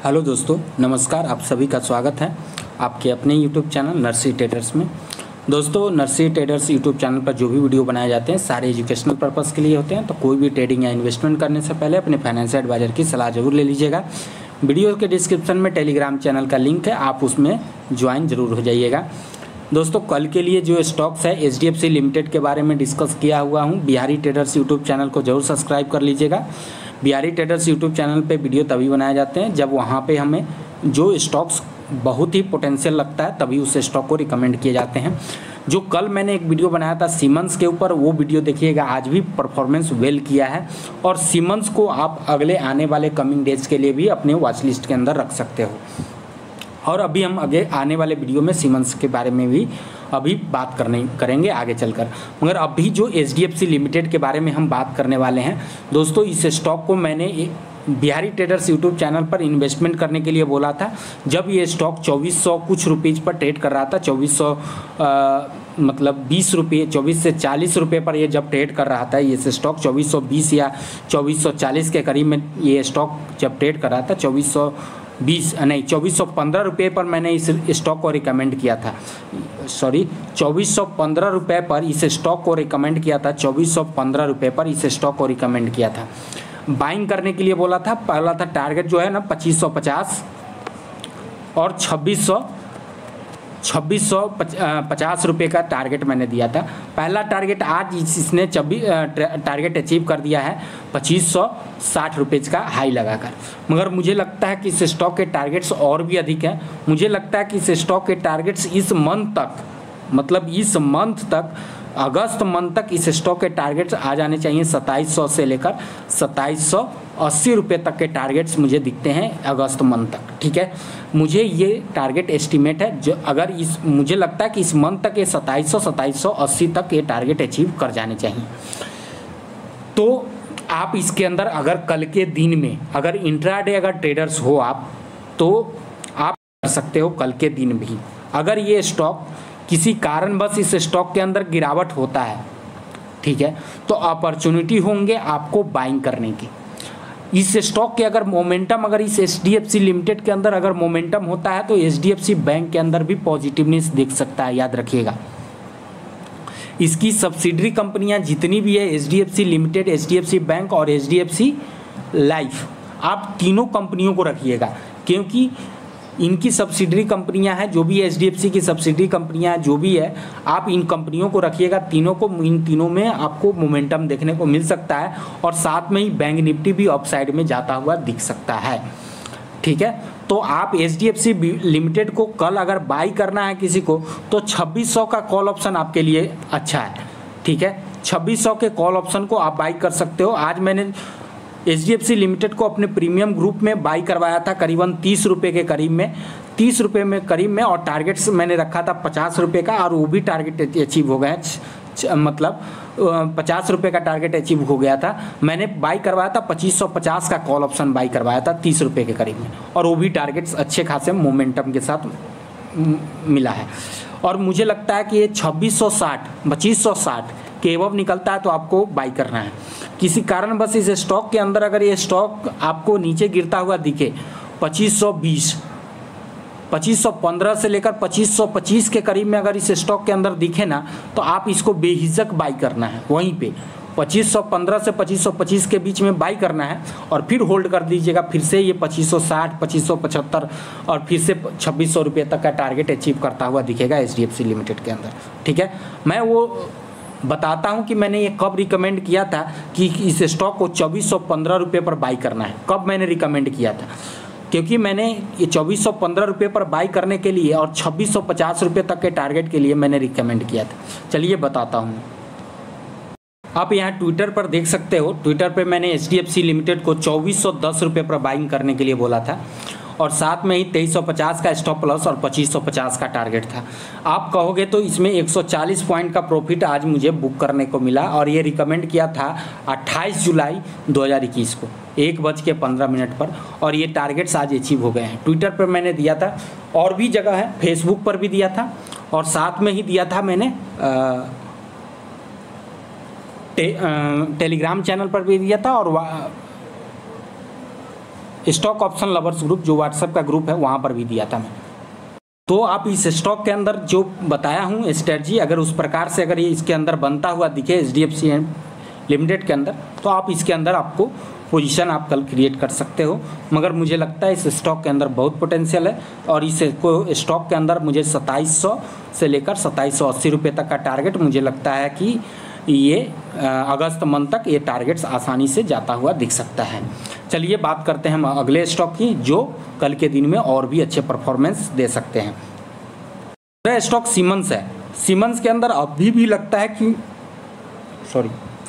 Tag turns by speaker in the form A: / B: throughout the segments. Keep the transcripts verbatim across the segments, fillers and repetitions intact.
A: Hello दोस्तों, नमस्कार। आप सभी का स्वागत है आपके अपने यूट्यूब चैनल नर्सरी ट्रेडर्स में। दोस्तों, नर्सरी ट्रेडर्स यूट्यूब चैनल पर जो भी वीडियो बनाए जाते हैं सारे एजुकेशनल पर्पस के लिए होते हैं। तो कोई भी ट्रेडिंग या इन्वेस्टमेंट करने से पहले अपने फाइनेंशियल एडवाइजर की सलाह जरूर ले लीजिएगा। वीडियो के डिस्क्रिप्शन में टेलीग्राम चैनल का लिंक है, आप उसमें ज्वाइन जरूर हो जाइएगा। दोस्तों, कल के लिए जो स्टॉक्स है H D F C limited के बारे में डिस्कस किया हुआ हूँ। बिहारी ट्रेडर्स यूट्यूब चैनल को जरूर सब्सक्राइब कर लीजिएगा। बिहारी ट्रेडर्स यूट्यूब चैनल पे वीडियो तभी बनाए जाते हैं जब वहाँ पे हमें जो स्टॉक्स बहुत ही पोटेंशियल लगता है तभी उस स्टॉक को रिकमेंड किए जाते हैं। जो कल मैंने एक वीडियो बनाया था सीमेंस के ऊपर, वो वीडियो देखिएगा। आज भी परफॉर्मेंस वेल किया है और सीमेंस को आप अगले आने वाले कमिंग डेज के लिए भी अपने वॉच लिस्ट के अंदर रख सकते हो। और अभी हम आगे आने वाले वीडियो में सीमेंस के बारे में भी अभी बात करने करेंगे आगे चलकर। मगर अभी जो H D F C limited के बारे में हम बात करने वाले हैं दोस्तों, इस स्टॉक को मैंने बिहारी ट्रेडर्स यूट्यूब चैनल पर इन्वेस्टमेंट करने के लिए बोला था जब ये स्टॉक चौबीस सौ कुछ रुपीज़ पर ट्रेड कर रहा था। चौबीस सौ मतलब बीस रुपये चौबीस से चालीस रुपये पर ये जब ट्रेड कर रहा था, ये स्टॉक चौबीस सौ बीस या चौबीस सौ चालीस के करीब में ये स्टॉक जब ट्रेड कर रहा था, चौबीस सौ बीस नहीं चौबीस सौ पंद्रह रुपये पर मैंने इस स्टॉक को रिकमेंड किया था। सॉरी चौबीस सौ पंद्रह रुपये पर इस स्टॉक को रिकमेंड किया था। चौबीस सौ पंद्रह रुपये पर इस स्टॉक को रिकमेंड किया था। बाइंग करने के लिए बोला था। पहला था टारगेट जो है ना पच्चीस सौ पचास और छब्बीस सौ छब्बीस सौ पचास रुपये का टारगेट मैंने दिया था। पहला टारगेट आज इसने छब्बीस टारगेट अचीव कर दिया है पच्चीस सौ साठ रुपये का हाई लगाकर। मगर मुझे लगता है कि इस स्टॉक के टारगेट्स और भी अधिक हैं। मुझे लगता है कि इस स्टॉक के टारगेट्स इस मंथ तक मतलब इस मंथ तक अगस्त मंथ तक इस स्टॉक के टारगेट्स आ जाने चाहिए। सत्ताईस सौ से लेकर सत्ताईस सौ अस्सी रुपये तक के टारगेट्स मुझे दिखते हैं अगस्त मंथ तक। ठीक है, मुझे ये टारगेट एस्टिमेट है जो अगर इस मुझे लगता है कि इस मंथ तक ये सत्ताईस सौ सत्ताईस सौ अस्सी तक ये टारगेट अचीव कर जाने चाहिए। तो आप इसके अंदर अगर कल के दिन में अगर इंट्राडे अगर ट्रेडर्स हो आप तो आप कर सकते हो कल के दिन भी। अगर ये स्टॉक किसी कारणवश इस स्टॉक के अंदर गिरावट होता है, ठीक है, तो अपॉर्चुनिटी होंगे आपको बाइंग करने की। इस स्टॉक के अगर मोमेंटम अगर इस H D F C limited के अंदर अगर मोमेंटम होता है तो H D F C bank के अंदर भी पॉजिटिवनेस दिख सकता है, याद रखिएगा। इसकी सब्सिडरी कंपनियां जितनी भी है H D F C limited, H D F C bank और H D F C life, आप तीनों कंपनियों को रखिएगा क्योंकि इनकी सब्सिडरी कंपनियां हैं। जो भी एच डी एफ सी की सब्सिडरी कंपनियां जो भी है, आप इन कंपनियों को रखिएगा। तीनों को इन तीनों में आपको मोमेंटम देखने को मिल सकता है और साथ में ही बैंक निफ्टी भी अपसाइड में जाता हुआ दिख सकता है। ठीक है, तो आप H D F C limited को कल अगर बाई करना है किसी को तो छब्बीस सौ का कॉल ऑप्शन आपके लिए अच्छा है। ठीक है, छब्बीस सौ के कॉल ऑप्शन को आप बाई कर सकते हो। आज मैंने H D F C limited को अपने प्रीमियम ग्रुप में बाई करवाया था करीबन तीस रुपये के करीब में तीस रुपये में करीब में और टारगेट्स मैंने रखा था पचास रुपये का और वो भी टारगेट अचीव हो गया। मतलब पचास रुपये का टारगेट अचीव हो गया था। मैंने बाई करवाया था पच्चीस सौ पचास का कॉल ऑप्शन बाई करवाया था तीस रुपये के करीब में और वो भी टारगेट्स अच्छे खासे मोमेंटम के साथ मिला है। और मुझे लगता है कि ये छब्बीस सौ साठ पच्चीस सौ साठ के एवब निकलता है तो आपको बाई करना है। किसी कारण बस इस स्टॉक के अंदर अगर ये स्टॉक आपको नीचे गिरता हुआ दिखे पच्चीस सौ बीस पच्चीस सौ पंद्रह से लेकर पच्चीस सौ पच्चीस के करीब में अगर इस स्टॉक के अंदर दिखे ना तो आप इसको बेहिचक बाई करना है। वहीं पे पच्चीस सौ पंद्रह से पच्चीस सौ पच्चीस के बीच में बाई करना है और फिर होल्ड कर दीजिएगा। फिर से ये पच्चीस सौ साठ पच्चीस सौ पचहत्तर और फिर से छब्बीस सौ रुपये तक का टारगेट अचीव करता हुआ दिखेगा H D F C limited के अंदर। ठीक है, मैं वो बताता हूं कि मैंने ये कब रिकमेंड किया था कि इस स्टॉक को चौबीस सौ पंद्रह रुपये पर बाई करना है। कब मैंने रिकमेंड किया था, क्योंकि मैंने ये चौबीस सौ पंद्रह रुपये पर बाई करने के लिए और छब्बीस सौ पचास रुपये तक के टारगेट के लिए मैंने रिकमेंड किया था। चलिए बताता हूँ। आप यहाँ ट्विटर पर देख सकते हो, ट्विटर पे मैंने H D F C limited को चौबीस सौ दस रुपये पर बाइंग करने के लिए बोला था और साथ में ही तेईस सौ पचास का स्टॉप लॉस और पच्चीस सौ पचास का टारगेट था। आप कहोगे तो इसमें एक सौ चालीस पॉइंट का प्रॉफिट आज मुझे बुक करने को मिला और ये रिकमेंड किया था अट्ठाईस जुलाई दो हज़ार इक्कीस को एक बज के पंद्रह मिनट पर और ये टारगेट्स आज अचीव हो गए हैं। ट्विटर पर मैंने दिया था और भी जगह है, फेसबुक पर भी दिया था और साथ में ही दिया था मैंने आ, टे, आ, टेलीग्राम चैनल पर भी दिया था और स्टॉक ऑप्शन लवर्स ग्रुप जो व्हाट्सएप का ग्रुप है वहाँ पर भी दिया था मैं। तो आप इस स्टॉक के अंदर जो बताया हूँ स्ट्रेटजी, अगर उस प्रकार से अगर ये इसके अंदर बनता हुआ दिखे H D F C limited के अंदर, तो आप इसके अंदर आपको पोजीशन आप कल क्रिएट कर सकते हो। मगर मुझे लगता है इस स्टॉक के अंदर बहुत पोटेंशियल है और इस को स्टॉक के अंदर मुझे सत्ताईस सौ से लेकर सत्ताईस सौ अस्सी रुपये तक का टारगेट मुझे लगता है कि ये अगस्त मंथ तक ये टारगेट्स आसानी से जाता हुआ दिख सकता है। चलिए बात करते हैं हम अगले स्टॉक की जो कल के दिन में और भी अच्छे परफॉर्मेंस दे सकते हैं। अगला स्टॉक सीमेंस है। सीमेंस के अंदर अभी भी लगता है कि सॉरी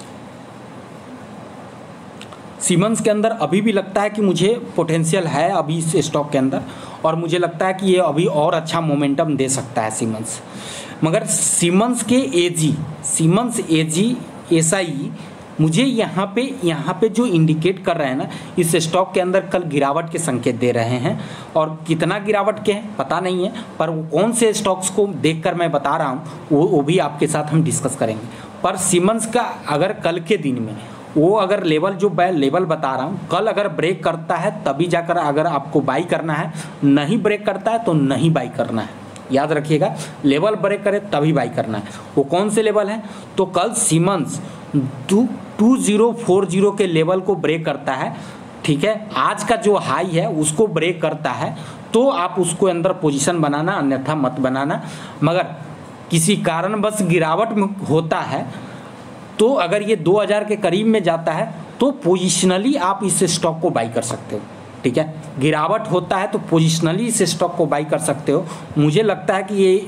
A: सीमेंस के अंदर अभी भी लगता है कि मुझे पोटेंशियल है अभी इस स्टॉक के अंदर, और मुझे लगता है कि ये अभी और अच्छा मोमेंटम दे सकता है सीमेंस। मगर सीमेंस के एजी सीमेंस एजी एसआई मुझे यहाँ पे यहाँ पे जो इंडिकेट कर रहे हैं ना, इस स्टॉक के अंदर कल गिरावट के संकेत दे रहे हैं। और कितना गिरावट के हैं पता नहीं है, पर वो कौन से स्टॉक्स को देखकर मैं बता रहा हूँ वो वो भी आपके साथ हम डिस्कस करेंगे। पर सीमेंस का अगर कल के दिन में वो अगर लेवल जो मैं लेवल बता रहा हूँ कल अगर ब्रेक करता है तभी जाकर अगर आपको बाई करना है, नहीं ब्रेक करता है तो नहीं बाई करना है। याद रखिएगा, लेवल ब्रेक करे तभी बाई करना है। वो कौन से लेवल है? तो कल Siemens two two zero four zero के लेवल को ब्रेक करता है, ठीक है, आज का जो हाई है उसको ब्रेक करता है तो आप उसको अंदर पोजीशन बनाना, अन्यथा मत बनाना। मगर किसी कारणवश गिरावट में होता है तो अगर ये दो हज़ार के करीब में जाता है तो पोजिशनली आप इस स्टॉक को बाई कर सकते हो, ठीक है। गिरावट होता है तो पोजिशनली इस स्टॉक को बाई कर सकते हो। मुझे लगता है कि ये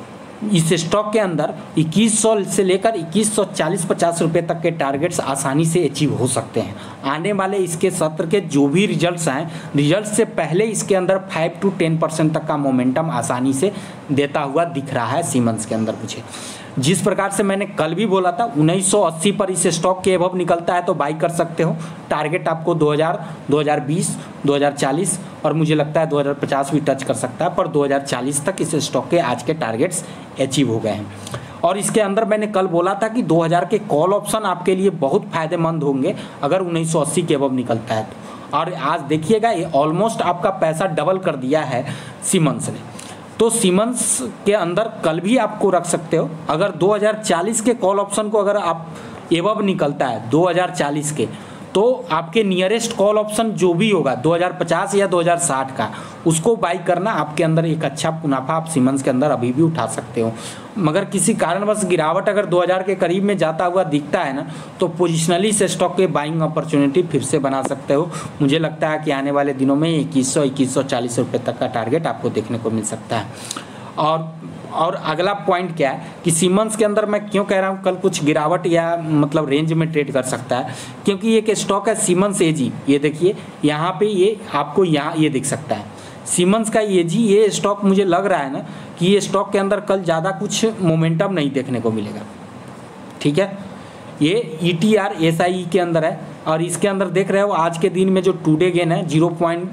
A: इस स्टॉक के अंदर इक्कीस सौ से लेकर इक्कीस सौ चालीस पचास रुपये तक के टारगेट्स आसानी से अचीव हो सकते हैं। आने वाले इसके सत्र के जो भी रिजल्ट्स हैं, रिजल्ट से पहले इसके अंदर फाइव टू टेन परसेंट तक का मोमेंटम आसानी से देता हुआ दिख रहा है सीमेंस के अंदर। मुझे जिस प्रकार से मैंने कल भी बोला था उन्नीस सौ अस्सी पर इस स्टॉक के एबव निकलता है तो बाई कर सकते हो। टारगेट आपको दो हज़ार, दो हज़ार बीस, दो हज़ार चालीस और मुझे लगता है दो हज़ार पचास भी टच कर सकता है, पर दो हज़ार चालीस तक इस स्टॉक के आज के टारगेट्स अचीव हो गए हैं। और इसके अंदर मैंने कल बोला था कि दो हज़ार के कॉल ऑप्शन आपके लिए बहुत फायदेमंद होंगे अगर उन्नीस सौ अस्सी के एबव निकलता है तो। और आज देखिएगा ये ऑलमोस्ट आपका पैसा डबल कर दिया है सीमेंस ने। तो सीमेंस के अंदर कल भी आपको रख सकते हो। अगर दो हज़ार चालीस के कॉल ऑप्शन को अगर आप एबव निकलता है दो हज़ार चालीस के, तो आपके नियरेस्ट कॉल ऑप्शन जो भी होगा दो हज़ार पचास या दो हज़ार साठ का, उसको बाई करना आपके अंदर एक अच्छा मुनाफा आप सीमेंस के अंदर अभी भी उठा सकते हो। मगर किसी कारणवश गिरावट अगर दो हज़ार के करीब में जाता हुआ दिखता है ना, तो पोजिशनली से स्टॉक के बाइंग अपॉर्चुनिटी फिर से बना सकते हो। मुझे लगता है कि आने वाले दिनों में इक्कीस सौ इक्कीस सौ चालीस रुपये तक का टारगेट आपको देखने को मिल सकता है। और और अगला पॉइंट क्या है कि सीमेंस के अंदर मैं क्यों कह रहा हूँ कल कुछ गिरावट या मतलब रेंज में ट्रेड कर सकता है, क्योंकि एक स्टॉक है सीमेंस एजी। ये देखिए यहाँ पे ये आपको यहाँ ये दिख सकता है सीमेंस का एजी। ये स्टॉक मुझे लग रहा है ना कि ये स्टॉक के अंदर कल ज़्यादा कुछ मोमेंटम नहीं देखने को मिलेगा, ठीक है। ये E T R S I के अंदर है और इसके अंदर देख रहे हो आज के दिन में जो टूडे गेन है zero point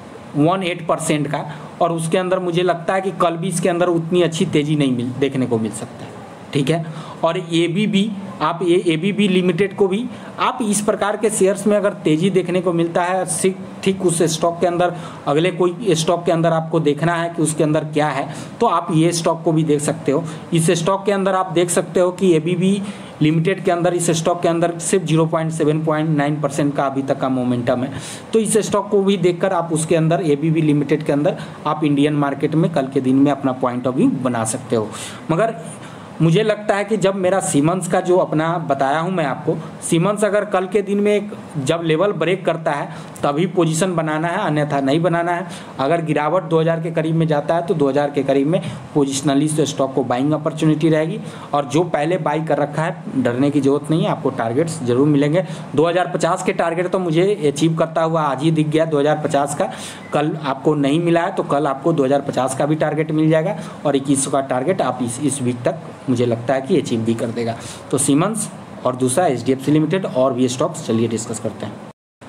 A: one eight percent का, और उसके अंदर मुझे लगता है कि कल भी इसके अंदर उतनी अच्छी तेज़ी नहीं मिल देखने को मिल सकता है, ठीक है। और ए बी बी आप ये ए बी बी लिमिटेड को भी आप इस प्रकार के शेयर्स में अगर तेज़ी देखने को मिलता है, ठीक उस स्टॉक के अंदर अगले कोई स्टॉक के अंदर आपको देखना है कि उसके अंदर क्या है, तो आप ये स्टॉक को भी देख सकते हो। इस स्टॉक के अंदर आप देख सकते हो कि ए बी बी लिमिटेड के अंदर इस स्टॉक के अंदर सिर्फ zero point seven nine percent का अभी तक का मोमेंटम है। तो इस स्टॉक को भी देखकर आप उसके अंदर ए बी बी लिमिटेड के अंदर आप इंडियन मार्केट में कल के दिन में अपना पॉइंट ऑफ व्यू बना सकते हो। मगर मुझे लगता है कि जब मेरा सीमेंस का जो अपना बताया हूं मैं आपको, सीमेंस अगर कल के दिन में एक जब लेवल ब्रेक करता है तभी पोजीशन बनाना है, अन्यथा नहीं बनाना है। अगर गिरावट दो हज़ार के करीब में जाता है तो दो हज़ार के करीब में पोजिशनली से स्टॉक को बाइंग अपॉर्चुनिटी रहेगी। और जो पहले बाई कर रखा है डरने की जरूरत नहीं है, आपको टारगेट्स जरूर मिलेंगे। दो हज़ार पचास के टारगेट तो मुझे अचीव करता हुआ आज ही दिख गया दो हज़ार पचास का, कल आपको नहीं मिला है तो कल आपको दो हज़ार पचास का भी टारगेट मिल जाएगा और इक्कीस सौ का टारगेट आप इस इस वीक तक मुझे लगता है कि अचीव भी कर देगा। तो सीमेंस और दूसरा H D F C limited और भी स्टॉक्स चलिए डिस्कस करते हैं।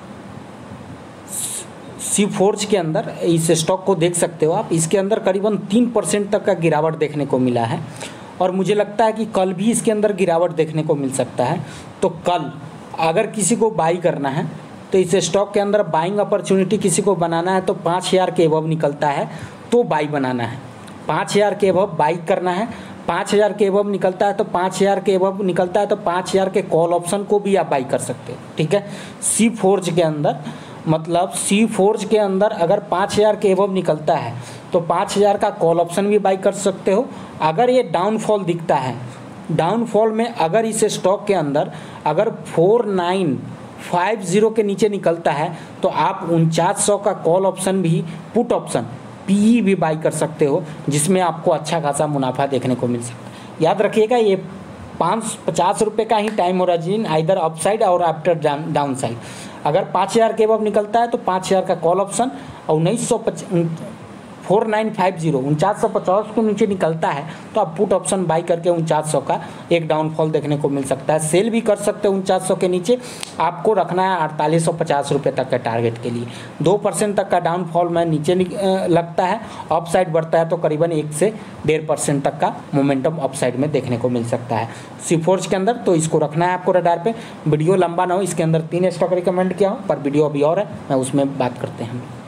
A: सी फोर्ज के अंदर इस स्टॉक को देख सकते हो आप, इसके अंदर करीबन तीन परसेंट तक का गिरावट देखने को मिला है और मुझे लगता है कि कल भी इसके अंदर गिरावट देखने को मिल सकता है। तो कल अगर किसी को बाई करना है तो इस स्टॉक के अंदर बाइंग अपॉर्चुनिटी किसी को बनाना है तो पाँच हज़ार के एबव निकलता है तो बाई बनाना है, पाँच हज़ार के एबव बाई करना है। पाँच हज़ार के एबव निकलता है तो पाँच हज़ार के एबव निकलता है तो पाँच हज़ार के कॉल ऑप्शन को भी आप बाई कर सकते हो, ठीक है। सी फोर्ज के अंदर मतलब सी फोर्ज के अंदर अगर पाँच हज़ार के एबव निकलता है तो पाँच हज़ार का कॉल ऑप्शन भी बाई कर सकते हो। अगर ये डाउनफॉल दिखता है, डाउनफॉल में अगर इस स्टॉक के अंदर अगर फोर नाइन फाइव ज़ीरो के नीचे निकलता है तो आप उनचास सौ का कॉल ऑप्शन भी, पुट ऑप्शन पीई भी बाई कर सकते हो, जिसमें आपको अच्छा खासा मुनाफा देखने को मिल सकता है। याद रखिएगा ये पाँच पचास रुपये का ही टाइम होराइजन आइदर अपसाइड और आफ्टर डाउन साइड। अगर पाँच हज़ार के अब निकलता है तो पाँच हज़ार का कॉल ऑप्शन और उन्नीस सौ पच फोर नाइन फाइव जीरो उनचास सौ पचास के नीचे निकलता है तो आप पुट ऑप्शन बाई करके उनचास सौ का एक डाउनफॉल देखने को मिल सकता है। सेल भी कर सकते हैं उनचास सौ के नीचे, आपको रखना है अड़तालीस सौ पचास रुपये तक के टारगेट के लिए। दो परसेंट तक का डाउनफॉल में नीचे लगता है, अप साइड बढ़ता है तो करीबन एक से डेढ़ परसेंट तक का मोमेंटम अप साइड में देखने को मिल सकता है सीफोर्ज के अंदर। तो इसको रखना है आपको रडार पे। वीडियो लंबा ना हो, इसके अंदर तीन स्टॉक रिकमेंड किया हो पर वीडियो अभी और है, मैं उसमें बात करते हैं हम।